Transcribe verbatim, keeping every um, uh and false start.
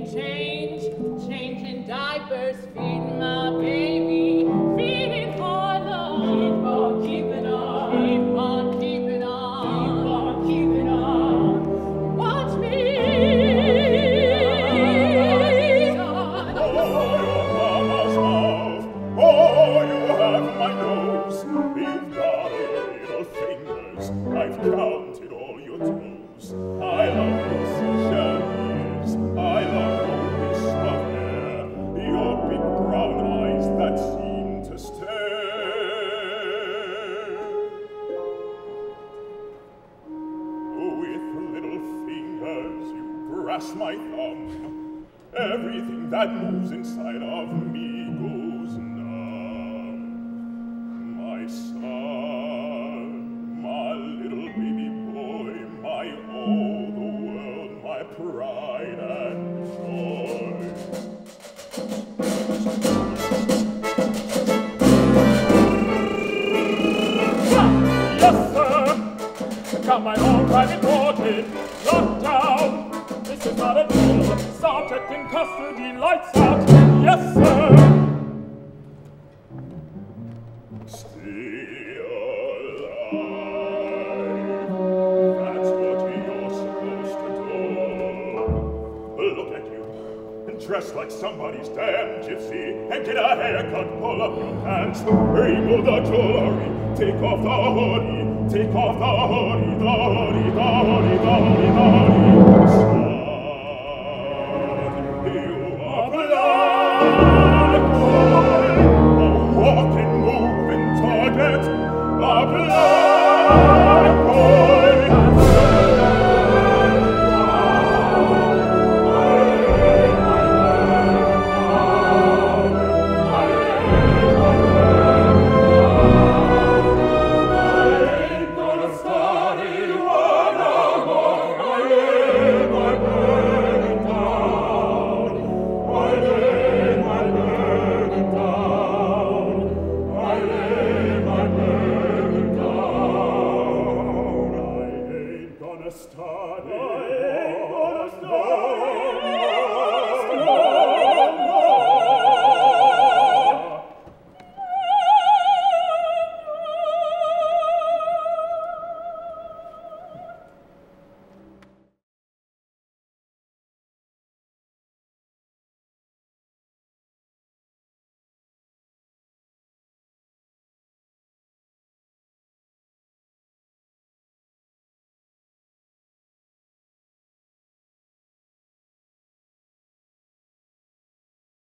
change, changing diapers, feeding my baby, feeding Harlem. Keep on keeping on, keep on keeping on, keep on keeping on. Watch me. Oh, you have my nose. You've got little fingers. I've counted all your toes. I love your seashells. I love your wish of hair. Your big brown eyes that seem to stare. With little fingers you grasp my thumb. Everything that moves inside of me goes numb. My son, my little baby boy, my all the world, my pride and joy. Yes, sir! I got my own private portrait locked down. This is not a drill. Subject in custody, lights out. Yes, sir. Stay alive. That's what you're supposed to do. Look at you, dressed like somebody's damn gypsy, and get a haircut, pull up your pants, remove the jewelry, take off the hoodie, take off the hoodie, the hoodie, the hoodie, the hoodie, the hoodie.